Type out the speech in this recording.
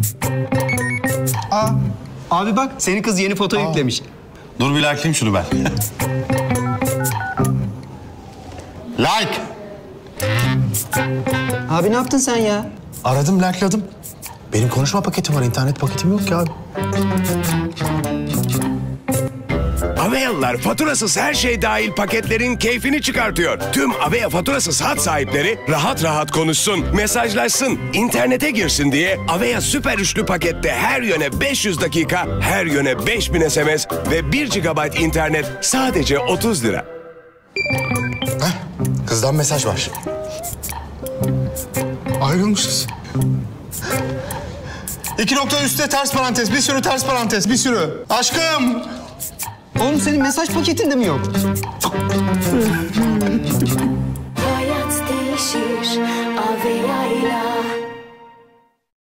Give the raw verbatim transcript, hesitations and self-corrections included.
Aa, abi bak senin kız yeni foto Aa. yüklemiş. Dur bir like'layayım şunu ben. Like! Abi ne yaptın sen ya? Aradım, like'ladım. Benim konuşma paketim var, internet paketim yok ki abi. Aveyalılar faturasız her şey dahil paketlerin keyfini çıkartıyor. Tüm Aveya faturasız hat sahipleri rahat rahat konuşsun, mesajlaşsın, internete girsin diye Aveya süper üçlü pakette her yöne beş yüz dakika, her yöne beş bin S M S ve bir gigabayt internet sadece otuz lira. Heh, kızdan mesaj var. Ayrılmışız. İki nokta üstte ters parantez, bir sürü ters parantez, bir sürü. Aşkım! Oğlum senin mesaj paketinde mi yok? Hayat değişir Aveya ile.